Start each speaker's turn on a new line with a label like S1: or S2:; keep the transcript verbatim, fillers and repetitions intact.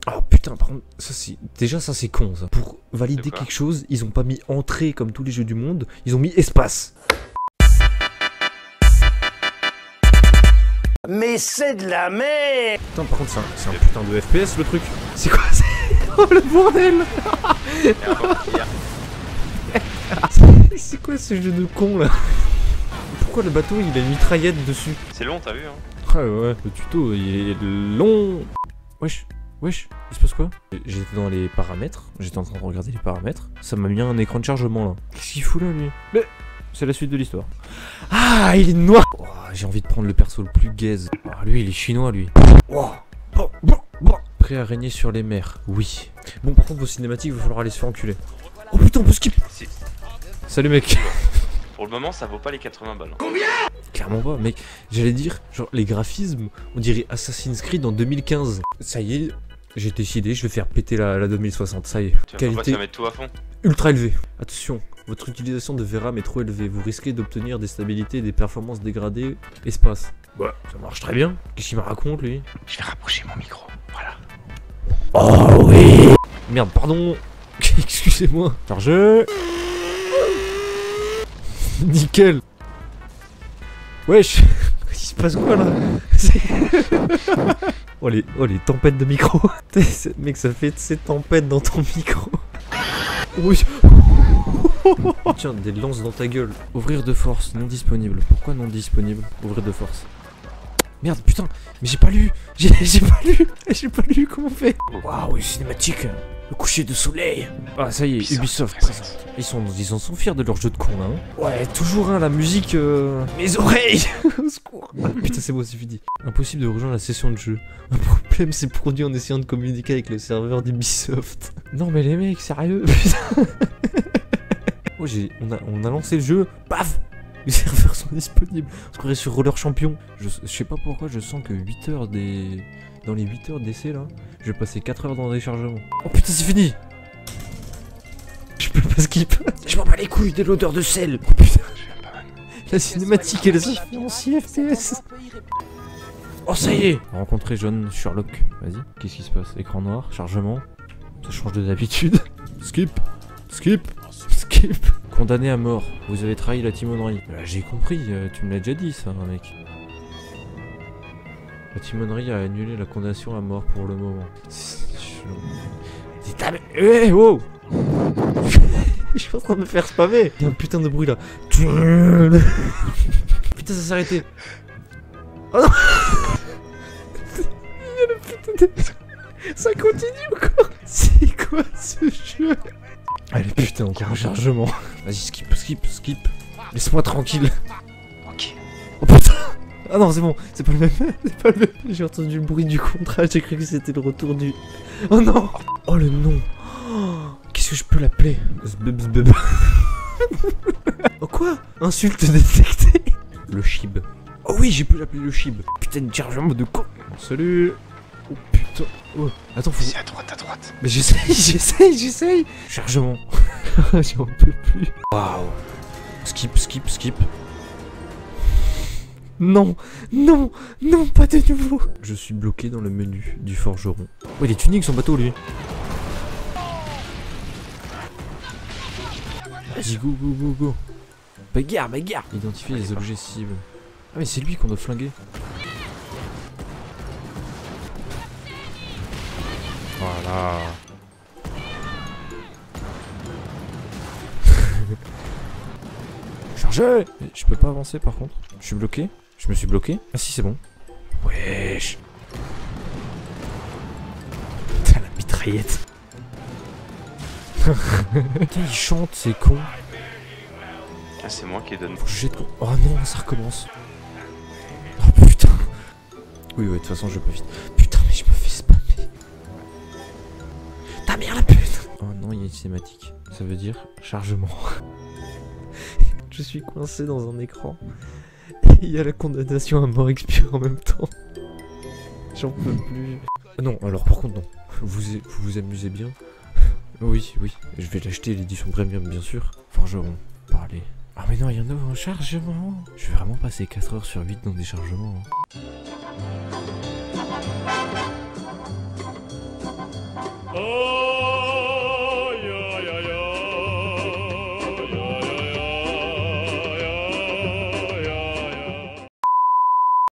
S1: Oh putain, par contre, ça c'est... Déjà ça c'est con ça. Pour valider quelque chose, ils ont pas mis entrée comme tous les jeux du monde, ils ont mis espace.
S2: Mais c'est de la merde.
S1: Putain, par contre c'est un, c'est un putain de F P S le truc. C'est quoi c'est... Oh le bordel. C'est quoi ce jeu de con là? Pourquoi le bateau il a une mitraillette dessus?
S3: C'est long, t'as vu hein?
S1: Ah ouais, le tuto il est long. Wesh, wesh, il se passe quoi? J'étais dans les paramètres, j'étais en train de regarder les paramètres. Ça m'a mis un écran de chargement là. Qu'est-ce qu'il fout là lui? Mais c'est la suite de l'histoire. Ah, il est noir. Oh, j'ai envie de prendre le perso le plus gaze. Ah, lui il est chinois lui. Oh. Oh, bon, bon. Prêt à régner sur les mers, oui. Bon par contre vos cinématiques il va falloir aller se faire enculer. Oh putain on peut skip. Salut mec.
S3: Pour le moment ça vaut pas les quatre-vingts balles.
S2: Combien?
S1: Clairement pas, mec. J'allais dire, genre les graphismes, on dirait Assassin's Creed en deux mille quinze. Ça y est, j'ai décidé, je vais faire péter la, la deux mille soixante, ça y est.
S3: Tu vas
S1: Qualité
S3: pas tu vas mettre tout à fond.
S1: ultra élevée. Attention, votre utilisation de V RAM est trop élevée. Vous risquez d'obtenir des stabilités et des performances dégradées. Espace. Ouais, ça marche très bien. Qu'est-ce qu'il me raconte lui?
S3: Je vais rapprocher mon micro, voilà.
S1: Oh oui. Merde, pardon. Excusez-moi. Chargez. Nickel. Wesh. Il se passe quoi là? Oh les, oh les tempêtes de micro. Mec ça fait ces tempêtes dans ton micro. Oui. Tiens des lances dans ta gueule. Ouvrir de force, non disponible. Pourquoi non disponible? Ouvrir de force. Merde putain. Mais j'ai pas lu. J'ai pas lu. J'ai pas lu comment on fait. Waouh cinématique. Le coucher de soleil. Ah ça y est, Ubisoft, Ubisoft présente. Ils sont, ils en sont fiers de leur jeu de con là hein. Ouais, toujours hein, la musique euh... Mes oreilles. Au secours. Ah, putain c'est bon, c'est fini. Impossible de rejoindre la session de jeu. Un problème s'est produit en essayant de communiquer avec le serveur d'Ubisoft. Non mais les mecs, sérieux. Putain. Oh j'ai, on a, on a lancé le jeu. Paf. Les serveurs sont disponibles. On se croirait sur Roller Champion. Je, je sais pas pourquoi je sens que huit heures des... Dans les huit heures d'essai là, je vais passer quatre heures dans le déchargement. Oh putain c'est fini. Je peux pas skip. Je m'en bats les couilles de l'odeur de sel. Oh putain. La cinématique elle s'est fait en six F P S. Oh ça y est. Rencontrer John Sherlock. Vas-y. Qu'est-ce qui se passe? Écran noir, chargement. Ça change de d'habitude. Skip. Skip. Skip. Condamné à mort. Vous avez trahi la timonerie. Là j'ai compris, tu me l'as déjà dit ça mec. La timonerie a annulé la condamnation à mort pour le moment. C'est ta... Eh oh. Je suis en train de me faire spammer. Il y a un putain de bruit là. Putain ça s'est arrêté. Oh non. Il y a le putain de... Ça continue encore. C'est quoi ce jeu? Allez putain encore un chargement. Vas-y skip, skip, skip. Laisse-moi tranquille.
S3: Ok.
S1: Oh putain. Ah non c'est bon, c'est pas le même, c'est pas le même. J'ai entendu le bruit du contrat, j'ai cru que c'était le retour du... Oh non. Oh le nom. Oh, qu'est-ce que je peux l'appeler? Zbub zbub. Oh quoi? Insulte détectée. Le chib. Oh oui j'ai pu l'appeler le chib. Putain de chargement de con. Salut. Oh putain. Oh. Attends faut...
S3: C'est à droite, à droite.
S1: Mais j'essaye, j'essaye, j'essaye. Chargement. J'en peux plus. Waouh. Skip, skip, skip. Non, non, non, pas de nouveau. Je suis bloqué dans le menu du forgeron. Oh, il est tuning son bateau, lui. Vas-y, go, go, go, go. Bagarre, bagarre. Identifier les objets cibles. Ah, mais c'est lui qu'on doit flinguer. Voilà. Chargez. Je peux pas avancer, par contre. Je suis bloqué. Je me suis bloqué. Ah si c'est bon. Wesh. Putain la mitraillette. Putain il chante c'est con.
S3: Ah c'est moi qui donne.
S1: Faut que je jette con. Oh non ça recommence. Oh putain. Oui ouais de toute façon je vais pas vite. Putain mais je me fais spammer. Ta mère la pute. Oh non il y a une cinématique. Ça veut dire chargement. Je suis coincé dans un écran. Et il y a la condamnation à mort expirée en même temps. J'en peux plus. Ah non, alors par contre non. Vous vous, vous amusez bien. Oui, oui. Je vais l'acheter l'édition premium bien sûr. Forgeron. Parler. Ah mais non, il y en a un chargement. Je vais vraiment passer quatre heures sur huit dans des chargements. Hein.
S4: Oh